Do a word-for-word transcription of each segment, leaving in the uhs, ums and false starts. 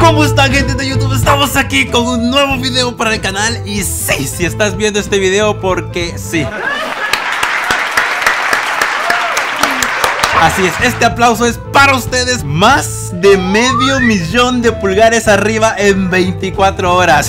¿Cómo están, gente de YouTube? Estamos aquí con un nuevo video para el canal. Y sí, si estás viendo este video porque sí. Así es, este aplauso es para ustedes. Más de medio millón de pulgares arriba en veinticuatro horas.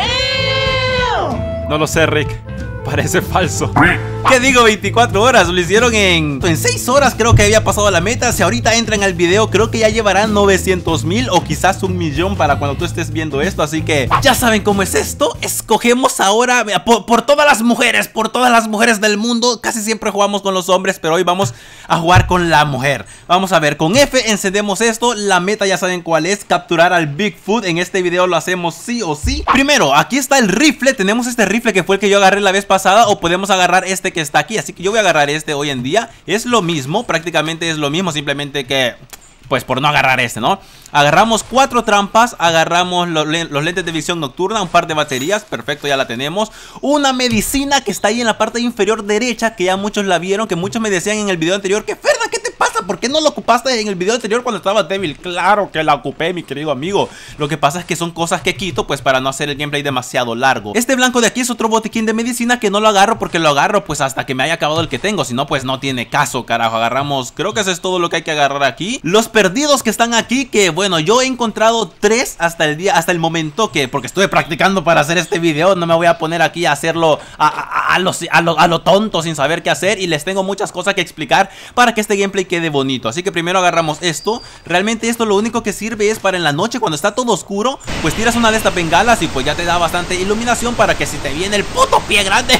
No lo sé, Rick, parece falso. ¿Qué digo veinticuatro horas? Lo hicieron en, en seis horas, creo que había pasado la meta. Si ahorita entran al video, creo que ya llevarán novecientos mil o quizás un millón para cuando tú estés viendo esto. Así que ya saben cómo es esto. Escogemos ahora por, por todas las mujeres, por todas las mujeres del mundo. Casi siempre jugamos con los hombres, pero hoy vamos a jugar con la mujer. Vamos a ver, con F encendemos esto. La meta ya saben cuál es, capturar al Bigfoot. En este video lo hacemos sí o sí. Primero, aquí está el rifle. Tenemos este rifle que fue el que yo agarré la vez pasada, o podemos agarrar este que está aquí, así que yo voy a agarrar este hoy en día. Es lo mismo, prácticamente es lo mismo, simplemente que pues por no agarrar este, ¿no? Agarramos cuatro trampas, agarramos los, los lentes de visión nocturna, un par de baterías, perfecto, ya la tenemos. Una medicina que está ahí en la parte inferior derecha, que ya muchos la vieron, que muchos me decían en el video anterior que Ferda, ¿qué te pasa? ¿Por qué no lo ocupaste en el video anterior cuando estaba débil? Claro que la ocupé, mi querido amigo. Lo que pasa es que son cosas que quito pues para no hacer el gameplay demasiado largo. Este blanco de aquí es otro botiquín de medicina que no lo agarro porque lo agarro pues hasta que me haya acabado el que tengo, si no pues no tiene caso, carajo. Agarramos, creo que eso es todo lo que hay que agarrar aquí. Los perdidos que están aquí, que bueno, yo he encontrado tres hasta el día, hasta el momento que, porque estuve practicando para hacer este video, no me voy a poner aquí a hacerlo a, a, a, lo, a, lo, a lo tonto sin saber qué hacer, y les tengo muchas cosas que explicar para que este gameplay quede bonito. Así que primero agarramos esto. Realmente esto lo único que sirve es para en la noche, cuando está todo oscuro, pues tiras una de estas bengalas y pues ya te da bastante iluminación para que si te viene el puto pie grande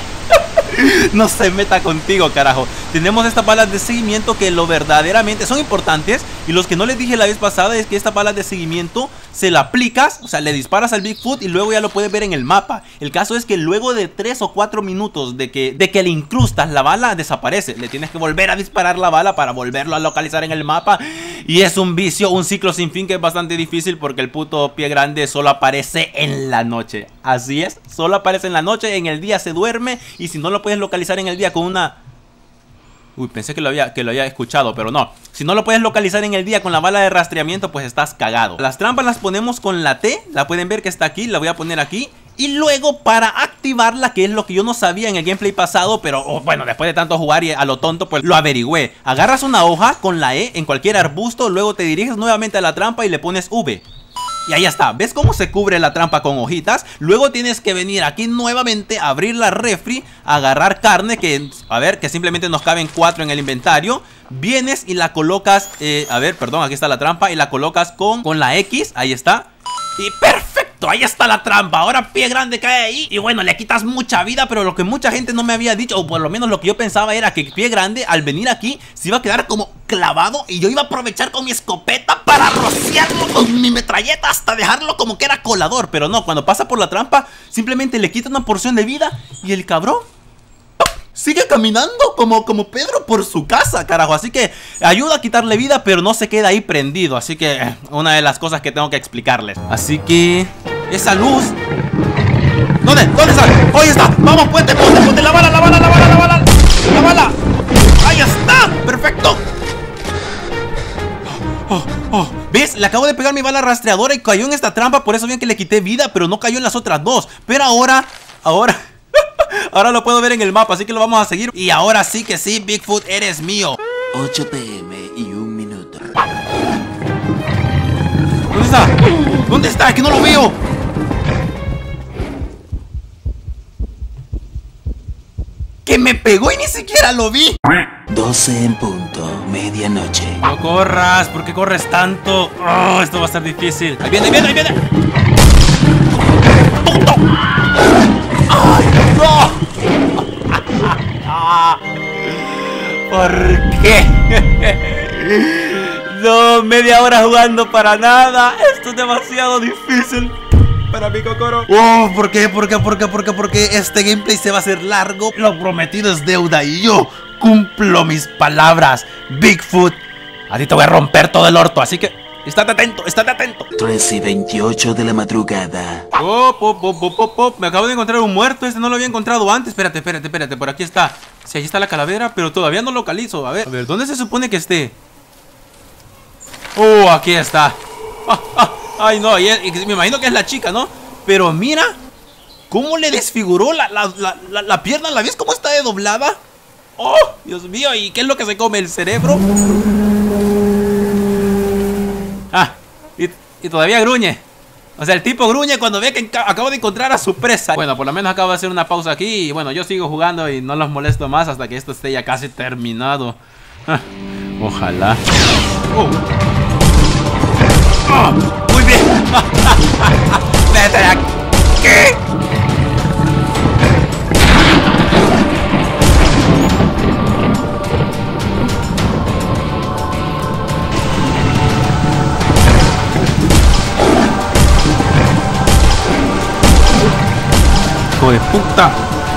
no se meta contigo, carajo. Tenemos estas balas de seguimiento que lo verdaderamente son importantes. Y los que no les dije la vez pasada es que esta bala de seguimiento se la aplicas, o sea, le disparas al Bigfoot y luego ya lo puedes ver en el mapa. El caso es que luego de tres o cuatro minutos de que, de que le incrustas la bala, desaparece. Le tienes que volver a disparar la bala para volverlo a localizar en el mapa. Y es un vicio, un ciclo sin fin que es bastante difícil porque el puto pie grande solo aparece en la noche. Así es, solo aparece en la noche, en el día se duerme. Y si no lo puedes localizar en el día con una... Uy, pensé que lo había, que lo había escuchado, pero no. Si no lo puedes localizar en el día con la bala de rastreamiento, pues estás cagado. Las trampas las ponemos con la T. La pueden ver que está aquí, la voy a poner aquí. Y luego para activarla, que es lo que yo no sabía en el gameplay pasado, pero oh, bueno, después de tanto jugar y a lo tonto, pues lo averigüé. Agarras una hoja con la E en cualquier arbusto, luego te diriges nuevamente a la trampa y le pones V. Y ahí está, ¿ves cómo se cubre la trampa con hojitas? Luego tienes que venir aquí nuevamente, abrir la refri, agarrar carne, que, a ver, que simplemente nos caben cuatro en el inventario. Vienes y la colocas, eh, a ver, perdón, aquí está la trampa, y la colocas con, con la X, ahí está. Y perfecto, ahí está la trampa. Ahora pie grande cae ahí y bueno, le quitas mucha vida. Pero lo que mucha gente no me había dicho, o por lo menos lo que yo pensaba, era que pie grande al venir aquí se iba a quedar como clavado y yo iba a aprovechar con mi escopeta para rociarlo con mi metralleta hasta dejarlo como que era colador. Pero no, cuando pasa por la trampa simplemente le quita una porción de vida y el cabrón sigue caminando como, como Pedro por su casa, carajo. Así que ayuda a quitarle vida, pero no se queda ahí prendido. Así que eh, una de las cosas que tengo que explicarles. Así que esa luz... ¿Dónde? ¿Dónde está? ¡Ahí está! ¡Vamos, puente, puente, puente! ¡La bala, la bala, la bala, la bala! ¡La bala! ¡Ahí está! ¡Perfecto! Oh, oh. ¿Ves? Le acabo de pegar mi bala rastreadora y cayó en esta trampa. Por eso bien que le quité vida, pero no cayó en las otras dos. Pero ahora... Ahora... Ahora lo puedo ver en el mapa, así que lo vamos a seguir. Y ahora sí que sí, Bigfoot, eres mío. ocho p m y un minuto. ¿Dónde está? ¿Dónde está? Que no lo veo. Que me pegó y ni siquiera lo vi. doce en punto, medianoche. No corras, ¿por qué corres tanto? Oh, esto va a ser difícil. Ahí viene, ahí viene, ahí viene. ¡Puto! ¡Ay, no! ¿Por qué? No, media hora jugando para nada. Esto es demasiado difícil para mi Kokoro. Oh, ¿por qué? ¿Por qué? ¿Por qué? ¿Por qué? ¿Por qué? Este gameplay se va a hacer largo. Lo prometido es deuda y yo cumplo mis palabras. Bigfoot, a ti te voy a romper todo el orto, así que... estate atento, estate atento. tres y veintiocho de la madrugada. Oh, pop, pop, pop, pop, pop. Me acabo de encontrar un muerto. Este no lo había encontrado antes. Espérate, espérate, espérate. Por aquí está. Sí, ahí está la calavera, pero todavía no localizo. A ver, a ver, ¿dónde se supone que esté? Oh, aquí está. Ah, ah, Ay, no, y, y me imagino que es la chica, ¿no? Pero mira cómo le desfiguró la, la, la, la, la pierna. ¿La ves cómo está de doblada? ¡Oh, Dios mío! ¿Y qué es lo que se come? ¿El cerebro? Ah, y, y todavía gruñe. O sea, el tipo gruñe cuando ve que acabo de encontrar a su presa. Bueno, por lo menos acabo de hacer una pausa aquí. Y bueno, yo sigo jugando y no los molesto más hasta que esto esté ya casi terminado. Ah, ojalá. Oh. Oh, muy bien. Vete de aquí. ¿Qué? Hijo de puta.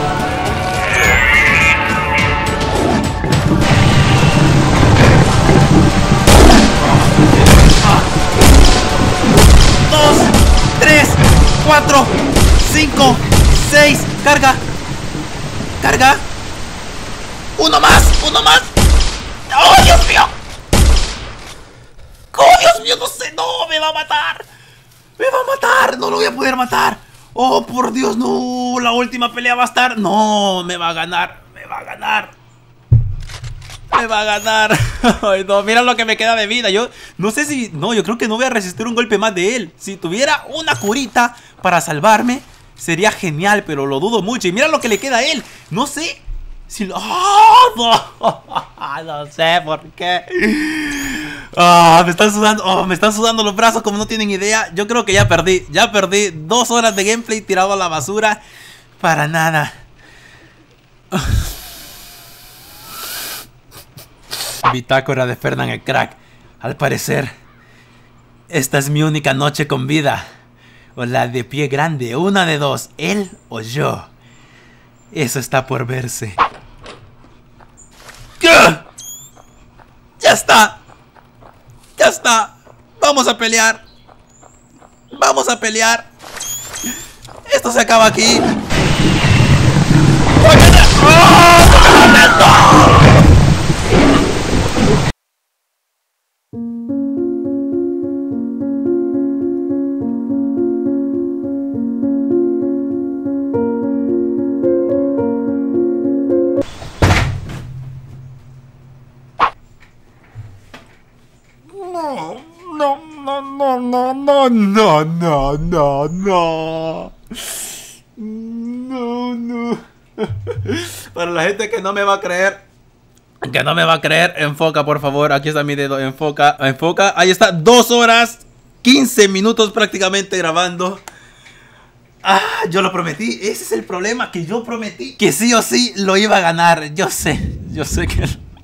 Dos, tres, cuatro, cinco, seis. Carga. Carga. Uno más, uno más. ¡Oh, Dios mío! ¡Oh, Dios mío! No sé, no, me va a matar. Me va a matar, no lo voy a poder matar. Oh, por Dios, no, la última pelea va a estar. No, me va a ganar, me va a ganar. Me va a ganar. Ay, no, mira lo que me queda de vida. Yo no sé si, no, yo creo que no voy a resistir un golpe más de él. Si tuviera una curita para salvarme, sería genial, pero lo dudo mucho. Y mira lo que le queda a él. No sé si lo... ¡Oh, no! No sé por qué. Oh, me están sudando, oh, me están sudando los brazos como no tienen idea. Yo creo que ya perdí, ya perdí dos horas de gameplay tirado a la basura. Para nada. Bitácora de Fernan el Crack. Al parecer, esta es mi única noche con vida. O la de Pie Grande, una de dos, él o yo. Eso está por verse. ¡Ya! ¡Ya está! ¡Ya está! ¡Vamos a pelear! ¡Vamos a pelear! Esto se acaba aquí. No, no, no, no, no, no, no, no, no. No, no. Para la gente que no me va a creer, que no me va a creer, enfoca por favor. Aquí está mi dedo, enfoca, enfoca. Ahí está, dos horas, quince minutos prácticamente grabando. Ah, yo lo prometí, ese es el problema, que yo prometí que sí o sí lo iba a ganar. Yo sé, yo sé que...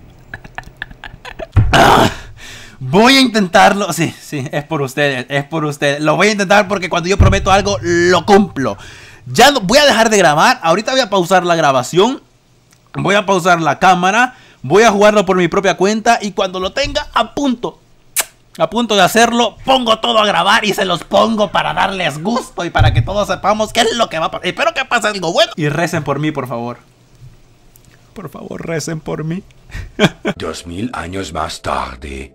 Ah. Voy a intentarlo, sí, sí, es por ustedes, es por ustedes. Lo voy a intentar porque cuando yo prometo algo, lo cumplo. Ya no, voy a dejar de grabar, ahorita voy a pausar la grabación. Voy a pausar la cámara. Voy a jugarlo por mi propia cuenta. Y cuando lo tenga a punto, a punto de hacerlo, pongo todo a grabar y se los pongo para darles gusto. Y para que todos sepamos qué es lo que va a pasar. Espero que pase algo bueno. Y recen por mí, por favor. Por favor, recen por mí. Dos mil años más tarde.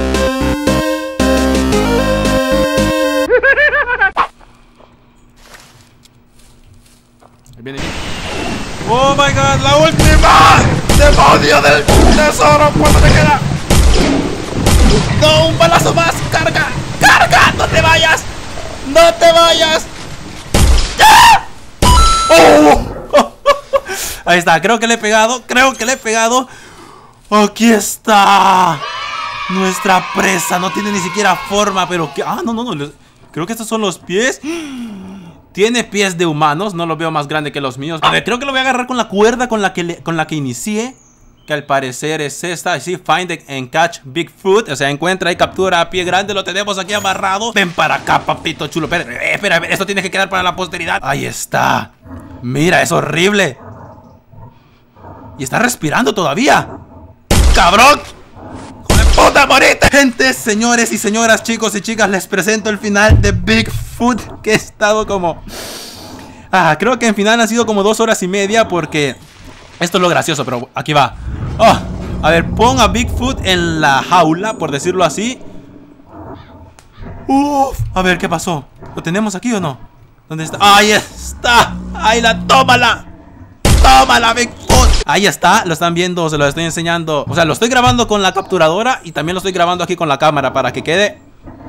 Viene, viene. Oh my god, la última. Demonio del tesoro, ¿cuánto te queda? No, un balazo más. Carga, carga, no te vayas. No te vayas. ¡Ah! Oh. Ahí está, creo que le he pegado, creo que le he pegado. Aquí está nuestra presa, no tiene ni siquiera forma, pero que... Ah, no, no, no, creo que estos son los pies. Tiene pies de humanos, no los veo más grande que los míos. A ver, creo que lo voy a agarrar con la cuerda con la que, le, con la que inicié, que al parecer es esta. Sí, find and catch Bigfoot. O sea, encuentra y captura a Pie Grande. Lo tenemos aquí amarrado. Ven para acá, papito chulo. Espera, eh, espera, esto tiene que quedar para la posteridad. Ahí está. Mira, es horrible. Y está respirando todavía. ¡Cabrón! ¡Hijo de puta, morita! Gente, señores y señoras, chicos y chicas, les presento el final de Bigfoot. Que he estado como... Ah, creo que en final han sido como dos horas y media. Porque esto es lo gracioso, pero aquí va. Oh, a ver, pon a Bigfoot en la jaula, por decirlo así. Uf, a ver, ¿qué pasó? ¿Lo tenemos aquí o no? ¿Dónde está? ¡Ahí está! ¡Ahí la! ¡Tómala! ¡Tómala, Bigfoot! Ahí está, lo están viendo, se lo estoy enseñando. O sea, lo estoy grabando con la capturadora y también lo estoy grabando aquí con la cámara para que quede...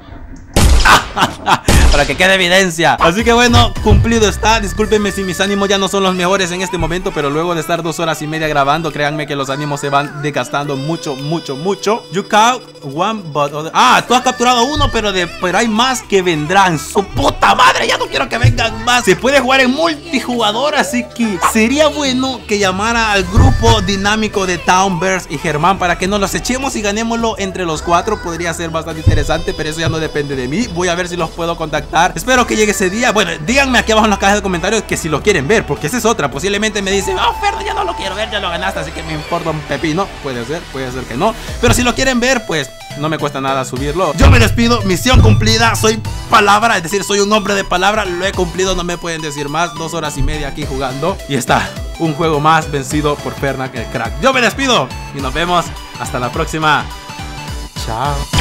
para que quede evidencia. Así que bueno, cumplido está. Discúlpenme si mis ánimos ya no son los mejores en este momento, pero luego de estar dos horas y media grabando, créanme que los ánimos se van desgastando mucho, mucho, mucho. You caught one but other... Ah, tú has capturado uno, pero, de... pero hay más que vendrán. Su puta madre, ya no quiero que vengan más. Se puede jugar en multijugador, así que sería bueno que llamara al grupo dinámico de Townverse y Germán para que nos los echemos y ganémoslo entre los cuatro. Podría ser bastante interesante, pero eso ya no depende de mí. Voy a ver si los puedo contactar. Espero que llegue ese día. Bueno, díganme aquí abajo en la caja de comentarios que si lo quieren ver, porque esa es otra. Posiblemente me dicen, oh, Ferdo, ya no lo quiero ver, ya lo ganaste, así que me importa un pepino. Puede ser, puede ser que no. Pero si lo quieren ver, pues no me cuesta nada subirlo. Yo me despido, misión cumplida. Soy palabra, es decir, soy un hombre de palabra. Lo he cumplido, no me pueden decir más. Dos horas y media aquí jugando. Y está, un juego más vencido por Fernak el Crack. Yo me despido y nos vemos hasta la próxima. Chao.